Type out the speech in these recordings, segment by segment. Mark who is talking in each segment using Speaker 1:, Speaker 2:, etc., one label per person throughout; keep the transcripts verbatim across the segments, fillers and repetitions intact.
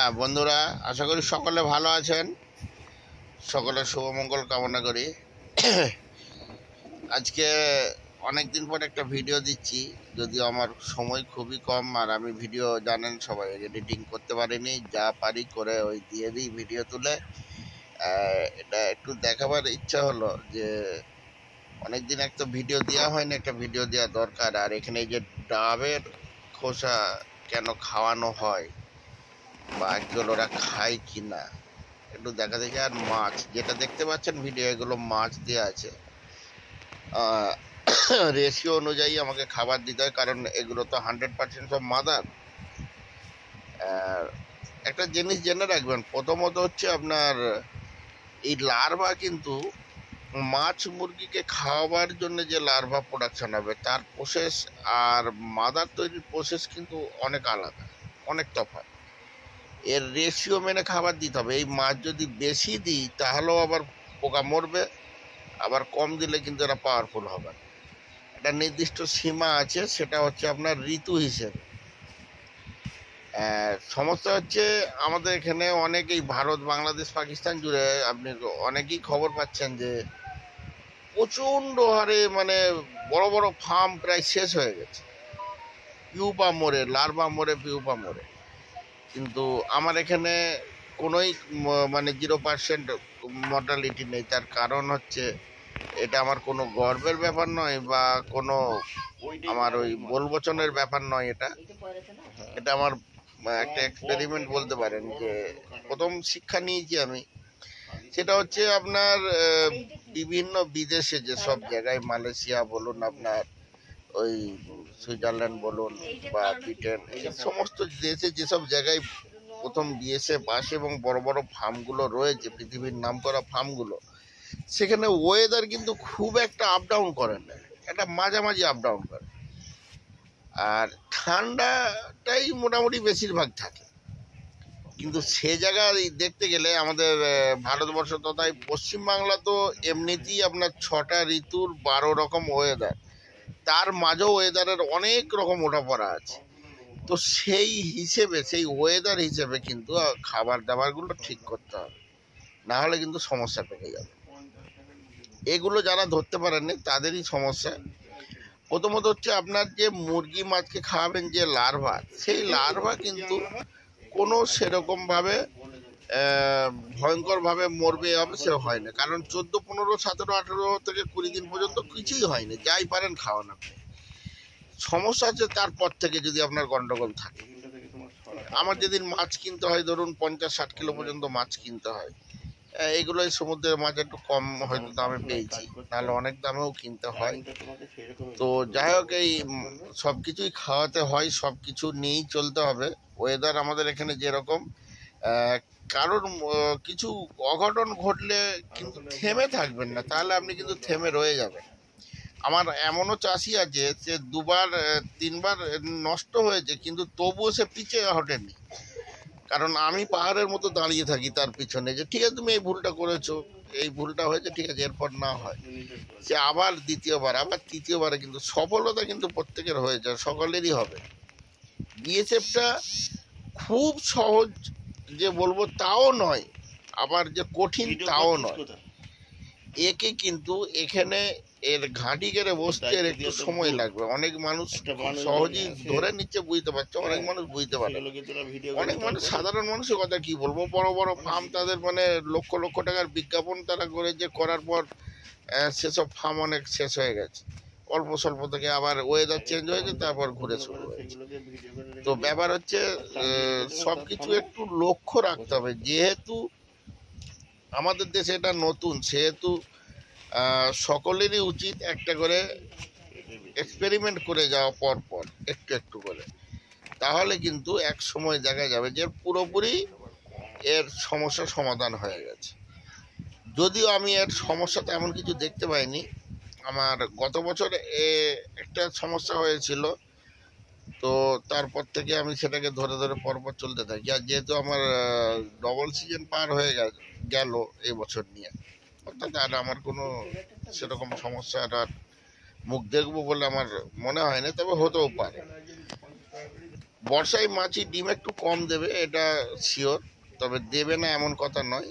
Speaker 1: হ্যাঁ বন্ধুরা, আশা করি সকলে ভালো আছেন। সকলের শুভমঙ্গল কামনা করি। আজকে অনেক দিন পর একটা ভিডিও দিচ্ছি, যদিও আমার সময় খুবই কম, আর আমি ভিডিও জানেন সবাই এডিটিং করতে পারিনি, যা পারি করে ওই দিয়ে দিই ভিডিও তুলে। এটা একটু দেখাবার ইচ্ছা হলো যে অনেকদিন একটা ভিডিও দেওয়া হয়নি, একটা ভিডিও দেওয়া দরকার। আর এখানে যে ডাবের খোসা কেন খাওয়ানো হয় বা একজন ওরা খায় কি না একটু দেখা দেখি। আর মাছ যেটা দেখতে পাচ্ছেন ভিডিও, এগুলো মাছ দেওয়া আছে, রেশিও অনুযায়ী আমাকে খাবার দিতে হয়, কারণ এগুলো তো হান্ড্রেড পার্সেন্ট সব মাদার। একটা জিনিস জেনে রাখবেন, প্রথমত হচ্ছে আপনার এই লার্ভা কিন্তু মাছ মুরগিকে খাওয়াবার জন্য যে লার্ভা প্রোডাকশন হবে তার প্রসেস আর মাদার তৈরির প্রসেস কিন্তু অনেক আলাদা, অনেক তফাৎ। এর রেশিও মেনে খাবার দিতে হবে। এই মাছ যদি বেশি দিই তাহলেও আবার পোকা মরবে, আবার কম দিলে কিন্তু এরা পাওয়ারফুল হবে। একটা নির্দিষ্ট সীমা আছে, সেটা হচ্ছে আপনার ঋতু হিসেবে। সমস্যা হচ্ছে আমাদের এখানে অনেকেই, ভারত বাংলাদেশ পাকিস্তান জুড়ে আপনি অনেকেই খবর পাচ্ছেন যে প্রচণ্ড হারে মানে বড় বড় ফার্ম প্রায় শেষ হয়ে গেছে, পিউপা মরে, লার্ভা মরে, পিউপা মরে। কিন্তু আমার এখানে কোনোই মানে জিরো পার্সেন্ট মর্টালিটি নেই। তার কারণ হচ্ছে এটা আমার কোনো গর্বের ব্যাপার নয় বা কোনো আমার ওই বলবচনের ব্যাপার নয়। এটা এটা আমার একটা এক্সপেরিমেন্ট বলতে পারেন। যে প্রথম শিক্ষা নিয়েছি আমি, সেটা হচ্ছে আপনার বিভিন্ন বিদেশে যে সব জায়গায়, মালয়েশিয়া বলুন, আপনার ওই সুইজারল্যান্ড বলুন বা ব্রিটেন, এই সমস্ত দেশে যেসব জায়গায় প্রথম বিএসএফ আসে এবং বড় বড় ফার্মগুলো রয়েছে, পৃথিবীর নাম করা ফার্মগুলো, সেখানে ওয়েদার কিন্তু খুব একটা আপ ডাউন করে না, একটা মাঝামাঝি আপ ডাউন করে। আর ঠান্ডাটাই মোটামুটি বেশিরভাগ থাকে। কিন্তু সে জায়গায় দেখতে গেলে আমাদের ভারতবর্ষ তথা পশ্চিমবাংলা তো এমনিতেই আপনার ছটা ঋতুর বারো রকম ওয়েদার, তার মাঝেও ওয়েদারের অনেক রকম ওঠাপড়া আছে। তো সেই হিসেবে, সেই ওয়েদার হিসেবে কিন্তু খাবার দাবারগুলো ঠিক করতে হবে, না হলে কিন্তু সমস্যা পেয়ে যাবে। এগুলো যারা ধরতে পারেননি তাদেরই সমস্যা। প্রথমত হচ্ছে আপনার যে মুরগি মাছকে খাওয়াবেন যে লার্ভা, সেই লার্ভা কিন্তু কোনো সেরকমভাবে ভয়ঙ্করভাবে মরবে হবে সে হয় না। কারণ চোদ্দো পনেরো সতেরো আঠেরো থেকে কুড়ি দিন পর্যন্ত কিছুই হয়নি, যাই পারেন খাওয়ান আপনি। সমস্যা হচ্ছে তারপর থেকে যদি আপনার গন্ডগোল থাকে। আমার যেদিন মাছ কিনতে হয়, ধরুন পঞ্চাশ ষাট কিলো পর্যন্ত মাছ কিনতে হয়, এগুলোই সমুদ্রের মাছ একটু কম হয়তো দামে পেয়েছি, নাহলে অনেক দামেও কিনতে হয়। তো যাই হোক, এই সব কিছুই খাওয়াতে হয়, সব কিছু নিয়েই চলতে হবে। ওয়েদার আমাদের এখানে যেরকম, কারোর কিছু অঘটন ঘটলে কিন্তু থেমে থাকবেন না, তাহলে আপনি কিন্তু থেমে রয়ে যাবেন। আমার এমনও চাষি আছে যে দুবার তিনবার নষ্ট হয়েছে, কিন্তু তবুও সে পিছে হটেনি। কারণ আমি পাহাড়ের মতো দাঁড়িয়ে থাকি তার পিছনে, যে ঠিক আছে তুমি এই ভুলটা করেছো, এই ভুলটা হয়েছে, ঠিক আছে এরপর না হয়। সে আবার দ্বিতীয়বার, আবার তৃতীয়বারে কিন্তু সফলতা কিন্তু প্রত্যেকের হয়ে যায়, সকলেরই হবে। বিএসএফটা খুব সহজ যে বলবো তাও নয়, আবার যে কঠিন তাও নয়। একে কিন্তু এখানে এর ঘাঁটি কেড়ে বসতে এর একটু সময় লাগবে। অনেক মানুষ সহজেই ধরে নিচ্ছে, বুঝতে পারছে, অনেক মানুষ বুঝতে পারে। অনেক মানুষ, সাধারণ মানুষের কথা কি বলবো, বড় বড় ফার্ম, তাদের মানে লক্ষ লক্ষ টাকার বিজ্ঞাপন তারা করে, যে করার পর সেসব ফার্ম অনেক শেষ হয়ে গেছে। অল্প স্বল্প থেকে আবার ওয়েদার চেঞ্জ হয়েছে, তারপর ঘুরে শুরু হয়েছে। তো ব্যাপার হচ্ছে সব কিছু একটু লক্ষ্য রাখতে হবে। যেহেতু আমাদের দেশে এটা নতুন, সেহেতু সকলেরই উচিত একটা করে এক্সপেরিমেন্ট করে যাওয়া পর পর একটু একটু করে, তাহলে কিন্তু এক সময় দেখা যাবে যে পুরোপুরি এর সমস্যার সমাধান হয়ে গেছে। যদিও আমি এর সমস্যাতে এমন কিছু দেখতে পাইনি। আমার গত বছর এ একটা সমস্যা হয়েছিল, তো তারপর থেকে আমি সেটাকে ধরে ধরে পরপর চলতে থাকি। আর যেহেতু আমার ডবল সিজন পার হয়ে গেল এই বছর নিয়ে, অর্থাৎ আর আমার কোনো সেরকম সমস্যার আর মুখ দেখবো বলে আমার মনে হয় না, তবে হতেও পারে। বর্ষায় মাছি ডিম একটু কম দেবে, এটা শিওর, তবে দেবে না এমন কথা নয়।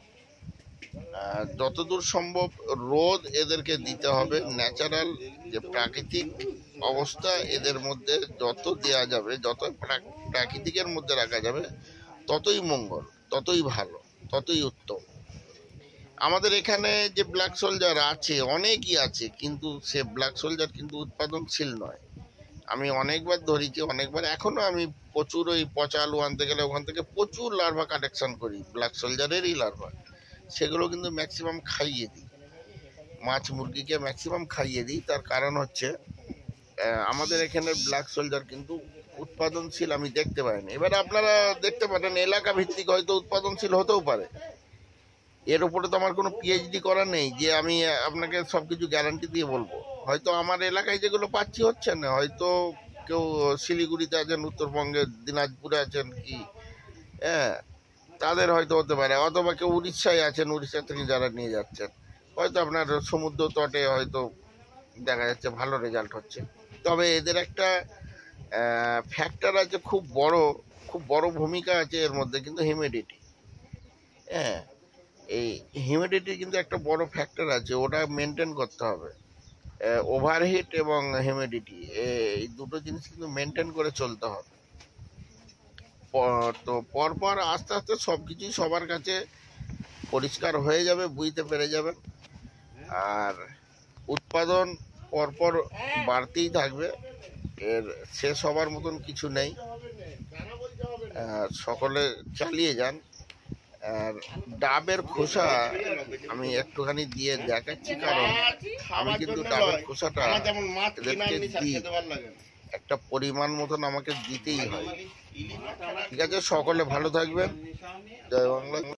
Speaker 1: যতদূর সম্ভব রোদ এদেরকে দিতে হবে। ন্যাচারাল যে প্রাকৃতিক অবস্থা এদের মধ্যে যত দেয়া যাবে, যত প্রাকৃতিকের মধ্যে রাখা যাবে, ততই মঙ্গল, ততই ভালো, ততই উত্তম। আমাদের এখানে যে ব্ল্যাক সোলজার আছে, অনেকই আছে, কিন্তু সে ব্ল্যাক সোলজার কিন্তু উৎপাদনশীল নয়। আমি অনেকবার ধরেছি, অনেকবার, এখনো আমি প্রচুর ওই পচা আলু আনতে গেলে ওখান থেকে প্রচুর লার্ভা কালেকশন করি, ব্ল্যাক সোলজারেরই লার্ভা। সেগুলো কিন্তু ম্যাক্সিমাম খাইয়ে দিই, মাছ মুরগিকে ম্যাক্সিমাম খাইয়ে দিই। তার কারণ হচ্ছে আমাদের এখানে ব্ল্যাক সোলজার কিন্তু উৎপাদনশীল আমি দেখতে পাইনি। এবার আপনারা দেখতে পারেন এলাকা ভিত্তিক হয়তো উৎপাদনশীল হতেও পারে, এর উপরে তো আমার কোনো পিএইচডি করা নেই যে আমি আপনাকে সব কিছু গ্যারান্টি দিয়ে বলবো। হয়তো আমার এলাকায় যেগুলো পাচ্ছি হচ্ছে না, হয়তো কেউ শিলিগুড়িতে আছেন, উত্তরবঙ্গে দিনাজপুরে আছেন কি, হ্যাঁ, তাদের হয়তো হতে পারে, অথবা কেউ উড়িষ্যায় আছেন, উড়িষ্যা থেকে যারা নিয়ে যাচ্ছেন, হয়তো আপনার সমুদ্র তটে হয়তো দেখা যাচ্ছে ভালো রেজাল্ট হচ্ছে। তবে এদের একটা ফ্যাক্টর আছে, খুব বড় খুব বড় ভূমিকা আছে এর মধ্যে, কিন্তু হিউমিডিটি। হ্যাঁ, এই হিউমিডিটি কিন্তু একটা বড় ফ্যাক্টর আছে, ওটা মেনটেন করতে হবে। ওভারহিট এবং হিউমিডিটি এই দুটো জিনিস কিন্তু মেনটেন করে চলতে হবে। তো পরপর আস্তে আস্তে সব কিছুই সবার কাছে পরিষ্কার হয়ে যাবে, বুঝতে পেরে যাবেন। আর উৎপাদন পরপর বাড়তেই থাকবে, এর শেষ হবার মতন কিছু নেই। সকলে চালিয়ে যান। আর ডাবের খোসা আমি একটুখানি দিয়ে দেখাচ্ছি, কারণ আমি কিন্তু ডাবের খোসাটা এদেরকে দিই, একটা পরিমাণ মতন আমাকে দিতেই হয়। ঠিক আছে, সকলে ভালো থাকবেন। জয় বাংলা।